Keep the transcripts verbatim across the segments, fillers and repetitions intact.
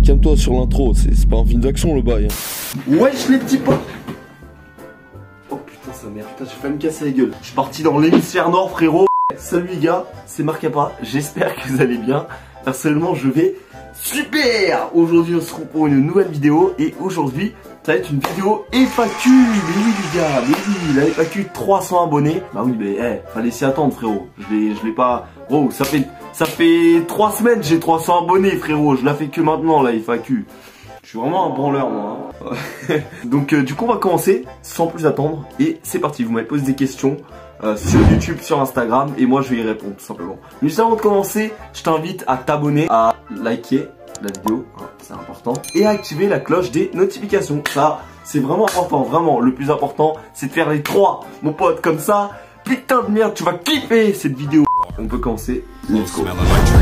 calme-toi sur l'intro, c'est pas un film d'action le bail. Hein. Wesh les petits potes. Oh putain sa mère, putain j'ai failli me casser la gueule. Je suis parti dans l'hémisphère nord frérot. Salut les gars, c'est Marcapa, j'espère que vous allez bien. Personnellement je vais super. Aujourd'hui on se retrouve pour une nouvelle vidéo. Et aujourd'hui ça va être une vidéo F A Q. Mais oui les gars, mais oui, la F A Q trois cents abonnés. Bah oui mais hey, fallait s'y attendre frérot. Je l'ai je l'ai pas. Bro ça fait ça fait trois semaines j'ai trois cents abonnés frérot. Je la fais que maintenant la F A Q. Je suis vraiment un branleur moi hein. Donc euh, du coup on va commencer sans plus attendre. Et c'est parti, vous m'avez posé des questions euh, sur YouTube, sur Instagram. Et moi je vais y répondre tout simplement. Mais juste avant de commencer, je t'invite à t'abonner, à liker la vidéo, hein, c'est important. Et à activer la cloche des notifications. Ça c'est vraiment important, vraiment. Le plus important c'est de faire les trois, mon pote, comme ça. Putain de merde, tu vas kiffer cette vidéo. On peut commencer. Let's go.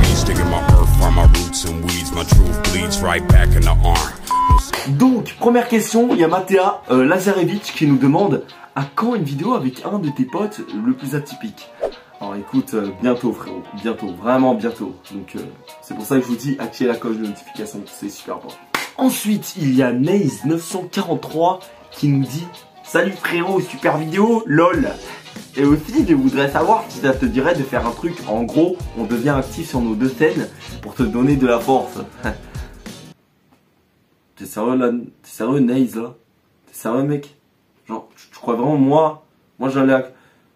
Donc, première question, il y a Mathéa euh, Lazarevich qui nous demande à quand une vidéo avec un de tes potes le plus atypique. Alors écoute, euh, bientôt frérot, bientôt, vraiment bientôt. Donc euh, c'est pour ça que je vous dis activez la cloche de notification, c'est super important. Ensuite, il y a Naze neuf cent quarante-trois qui nous dit salut frérot, super vidéo, lol. Et aussi, je voudrais savoir si ça te dirait de faire un truc. En gros, on devient actif sur nos deux scènes pour te donner de la force. T'es sérieux là? T'es sérieux Naze là? T'es sérieux mec? Genre, tu, tu crois vraiment moi? Moi j'allais à...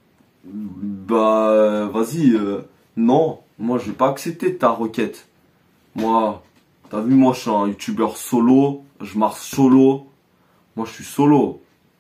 Bah, vas-y, euh, non. Moi je vais pas accepter ta requête. Moi, t'as vu, moi je suis un youtubeur solo. Je marche solo. Moi je suis solo.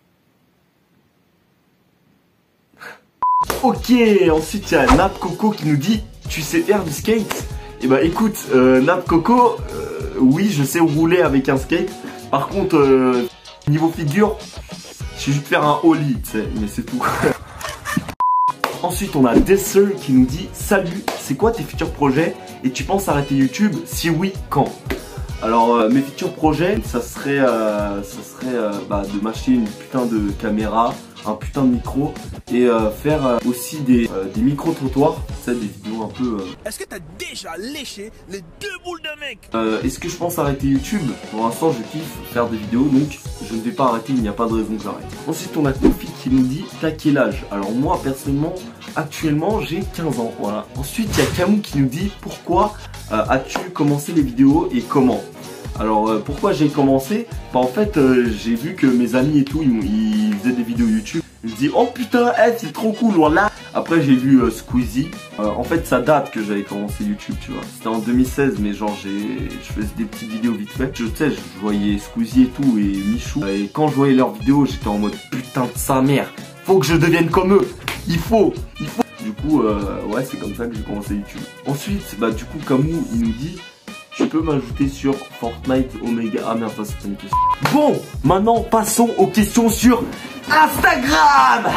Ok, ensuite il y a Nap Coco qui nous dit tu sais faire du skate? Et bah écoute, euh, Nap Coco, euh, oui je sais rouler avec un skate. Par contre, euh, niveau figure, je sais juste faire un ollie, tu sais, mais c'est tout. Ensuite on a Desser qui nous dit salut, c'est quoi tes futurs projets et tu penses arrêter YouTube? Si oui, quand? Alors euh, mes futurs projets, ça serait, euh, ça serait euh, bah, de m'acheter une putain de caméra, un putain de micro et euh, faire euh, aussi des, euh, des micro-trottoirs, ça des vidéos un peu... Euh... Est-ce que t'as déjà léché les deux boules de mec? euh, Est-ce que je pense arrêter YouTube? Pour l'instant je kiffe faire des vidéos donc je ne vais pas arrêter, il n'y a pas de raison que j'arrête. Ensuite on a Kofi qui nous dit t'as quel âge? Alors moi personnellement actuellement j'ai quinze ans, voilà. Ensuite il y a Camou qui nous dit pourquoi euh, as-tu commencé les vidéos et comment? Alors euh, pourquoi j'ai commencé? Bah en fait euh, j'ai vu que mes amis et tout ils, ils faisaient des vidéos YouTube. Je me dis oh putain hey, c'est trop cool voilà. Après j'ai vu euh, Squeezie. euh, En fait ça date que j'avais commencé YouTube tu vois. C'était en deux mille seize mais genre j'ai je faisais des petites vidéos vite fait. Je sais je voyais Squeezie et tout et Michou. Et quand je voyais leurs vidéos j'étais en mode putain de sa mère. Faut que je devienne comme eux. Il faut Il faut Du coup euh, ouais c'est comme ça que j'ai commencé YouTube. Ensuite bah du coup Camou il nous dit tu peux m'ajouter sur Fortnite Omega. Ah merde, ça c'est une question. Bon, maintenant passons aux questions sur Instagram.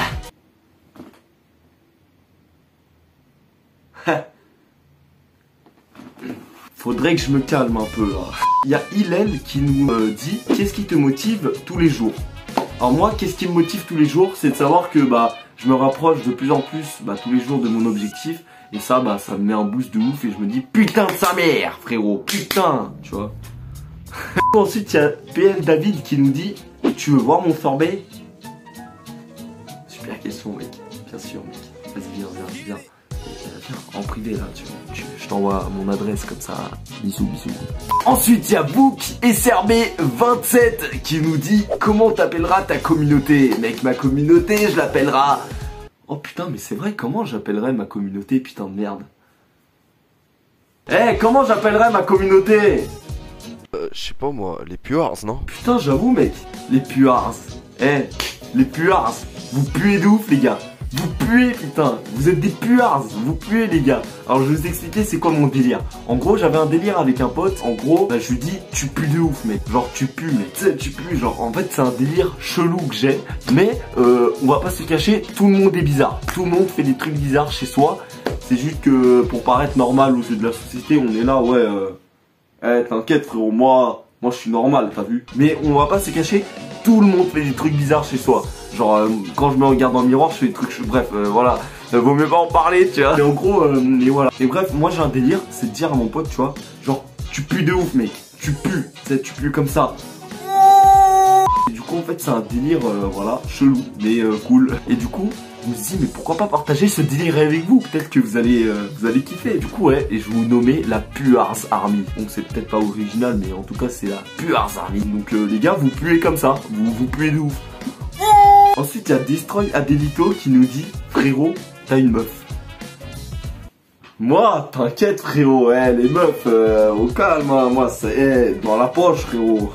Faudrait que je me calme un peu là. Il y a Hillel qui nous euh, dit qu'est-ce qui te motive tous les jours? Alors moi, qu'est-ce qui me motive tous les jours? C'est de savoir que bah je me rapproche de plus en plus bah, tous les jours de mon objectif. Et ça, bah, ça me met un boost de ouf et je me dis putain de sa mère, frérot, putain, tu vois. Ensuite, il y a P L David qui nous dit tu veux voir mon sorbet? Super question, mec. Bien sûr, mec. Vas-y, viens, viens, viens. Viens, en privé, là, tu, tu, je t'envoie mon adresse comme ça. Bisous, bisous. Ensuite, il y a Book S R B vingt-sept qui nous dit comment t'appelleras ta communauté? Mec, ma communauté, je l'appellera... Oh putain mais c'est vrai, comment j'appellerais ma communauté, putain de merde? Eh hey, comment j'appellerais ma communauté? Euh, je sais pas moi, les puards non? Putain j'avoue mec, les puards. Eh, hey, les puards, vous puez de ouf les gars. Vous puez putain, vous êtes des puards, vous puez les gars. Alors je vais vous expliquer c'est quoi mon délire. En gros j'avais un délire avec un pote. En gros bah, je lui dis tu pues de ouf mec. Genre tu pues mec, tu sais tu pues. Genre en fait c'est un délire chelou que j'ai. Mais euh, on va pas se cacher, tout le monde est bizarre. Tout le monde fait des trucs bizarres chez soi. C'est juste que pour paraître normal aux yeux de la société on est là ouais euh... Eh t'inquiète frérot, moi Moi je suis normal t'as vu. Mais on va pas se cacher, tout le monde fait des trucs bizarres chez soi. Genre euh, quand je me regarde dans le miroir je fais des trucs, bref euh, voilà, euh, vaut mieux pas en parler tu vois. Et en gros, euh, et voilà. Et bref moi j'ai un délire, c'est de dire à mon pote tu vois, genre tu pues de ouf mec, tu pues, tu sais, tu pues comme ça. Et du coup en fait c'est un délire euh, voilà chelou mais euh, cool. Et du coup je me suis dit mais pourquoi pas partager ce délire avec vous, peut-être que vous allez euh, vous allez kiffer. Du coup ouais, et je vais vous nommer la Puars Army. Donc c'est peut-être pas original mais en tout cas c'est la Puars Army. Donc euh, les gars vous puez comme ça, vous vous puez de ouf. Ensuite il y a Destroy Adelito qui nous dit frérot t'as une meuf. Moi, t'inquiète frérot, eh, les meufs, euh, au calme, hein, moi c'est eh, dans la poche frérot.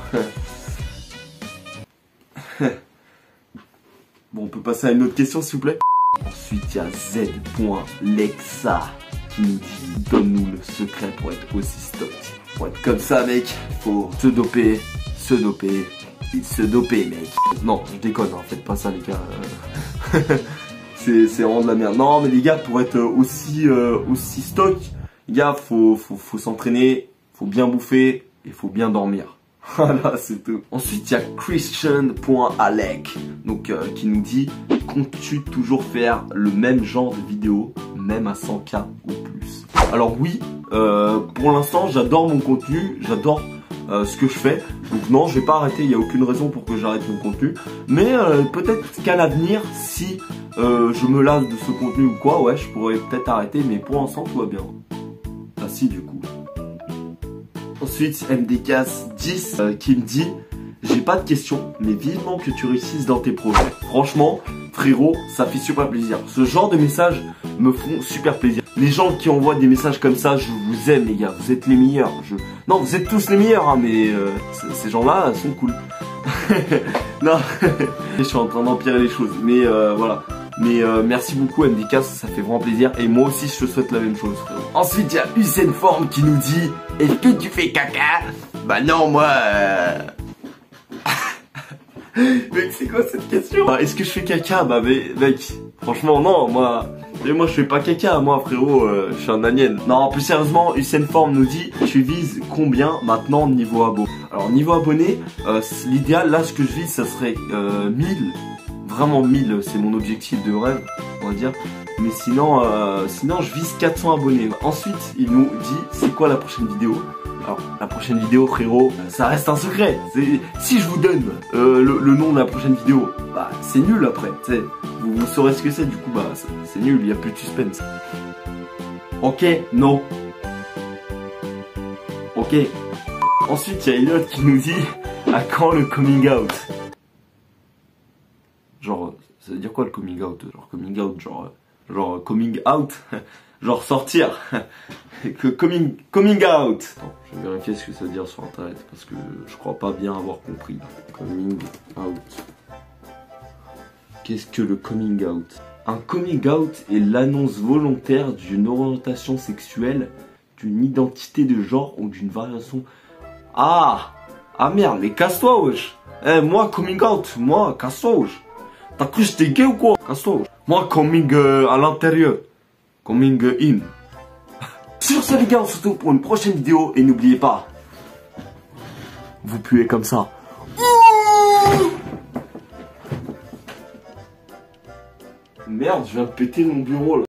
Bon, on peut passer à une autre question s'il vous plaît. Ensuite, il y a Z.Lexa qui nous dit donne-nous le secret pour être aussi stock. Pour être comme ça mec, il faut se doper, se doper, et se doper mec. Non, je déconne, hein, faites pas ça les gars. C'est vraiment de la merde. Non mais les gars, pour être aussi euh, aussi stock, les gars, faut, faut, faut s'entraîner, faut bien bouffer et faut bien dormir. Voilà, c'est tout. Ensuite, il y a Christian.Alec donc euh, qui nous dit comptes-tu toujours faire le même genre de vidéo, même à cent K ou plus? Alors oui, euh, pour l'instant, j'adore mon contenu, j'adore euh, ce que je fais. Donc non, je vais pas arrêter, il n'y a aucune raison pour que j'arrête mon contenu. Mais euh, peut-être qu'à l'avenir, si euh, je me lasse de ce contenu ou quoi, ouais, je pourrais peut-être arrêter. Mais pour l'instant, tout va bien. Ah si, du coup. Ensuite, M D K dix euh, qui me dit j'ai pas de questions, mais vivement que tu réussisses dans tes projets. Franchement, frérot, ça fait super plaisir. Ce genre de messages me font super plaisir. Les gens qui envoient des messages comme ça, je vous aime les gars, vous êtes les meilleurs. Je... Non, vous êtes tous les meilleurs, hein, mais euh, ces gens-là sont cool. Non, je suis en train d'empirer les choses, mais euh, voilà. Mais euh, merci beaucoup M D K, ça fait vraiment plaisir. Et moi aussi je te souhaite la même chose frérot. Ensuite il y a Usain Form qui nous dit est-ce que tu fais caca? Bah non moi euh... Mec c'est quoi cette question? Bah, est-ce que je fais caca? Bah mais, mec franchement non, moi et moi je fais pas caca, moi frérot, euh, je suis un alien. Non plus sérieusement, Usain Form nous dit tu vises combien maintenant niveau abo? Alors niveau abonné, euh, l'idéal là ce que je vise ça serait euh, mille. Vraiment mille, c'est mon objectif de rêve, on va dire. Mais sinon, euh, sinon je vise quatre cents abonnés. Ensuite, il nous dit c'est quoi la prochaine vidéo. Alors, la prochaine vidéo, frérot, ça reste un secret. Si je vous donne euh, le, le nom de la prochaine vidéo, bah c'est nul après. Vous, vous saurez ce que c'est, du coup, bah c'est nul, il n'y a plus de suspense. Ok, non. Ok. Ensuite, il y a Elliot qui nous dit à quand le coming out? Genre, ça veut dire quoi le coming out? Genre coming out, genre, genre coming out, genre sortir. Que coming, coming out. Attends, je vais vérifier ce que ça veut dire sur internet parce que je crois pas bien avoir compris. Coming out. Qu'est-ce que le coming out? Un coming out est l'annonce volontaire d'une orientation sexuelle, d'une identité de genre ou d'une variation. Ah, ah merde, mais casse-toi wesh. Eh moi coming out, moi casse-toi wesh. T'as cru que j'étais gay ou quoi? Casse-toi. Moi, coming euh, à l'intérieur. Coming in. Sur ce les gars, on se retrouve pour une prochaine vidéo. Et n'oubliez pas, vous puez comme ça. Merde, je viens de péter mon bureau là.